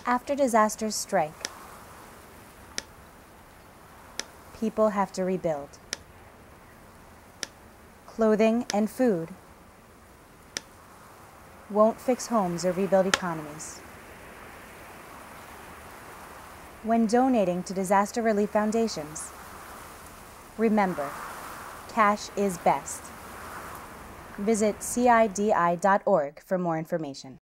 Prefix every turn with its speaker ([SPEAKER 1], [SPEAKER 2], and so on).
[SPEAKER 1] After disasters strike, people have to rebuild. Clothing and food won't fix homes or rebuild economies. When donating to disaster relief foundations, remember, cash is best. Visit CIDI.org for more information.